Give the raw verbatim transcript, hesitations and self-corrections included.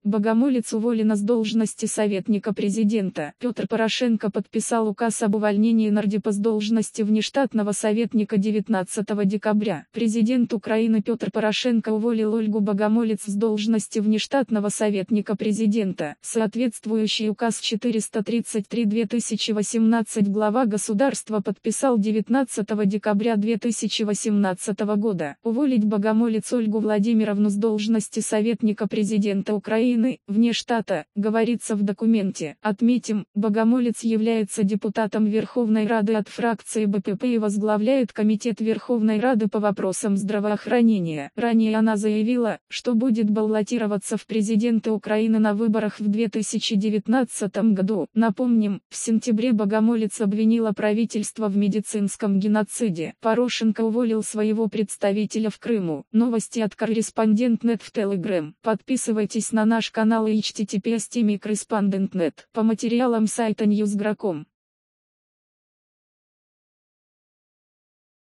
Богомолец уволена с должности советника президента. Петр Порошенко подписал указ об увольнении нардепа с должности внештатного советника девятнадцатого декабря. Президент Украины Петр Порошенко уволил Ольгу Богомолец с должности внештатного советника президента. Соответствующий указ четыреста тридцать три две тысячи восемнадцать глава государства подписал девятнадцатого декабря две тысячи восемнадцатого года. Уволить Богомолец Ольгу Владимировну с должности советника президента Украины вне штата, говорится в документе. Отметим, Богомолец является депутатом Верховной Рады от фракции Бэ Пэ Пэ и возглавляет Комитет Верховной Рады по вопросам здравоохранения. Ранее она заявила, что будет баллотироваться в президенты Украины на выборах в две тысячи девятнадцатом году. Напомним, в сентябре Богомолец обвинила правительство в медицинском геноциде. Порошенко уволил своего представителя в Крыму. Новости от Корреспондент точка нет в Telegram. Подписывайтесь на наш канал эйч ти ти пи эс точка корреспондент точка нет по материалам сайта ньюс точка гра точка ком.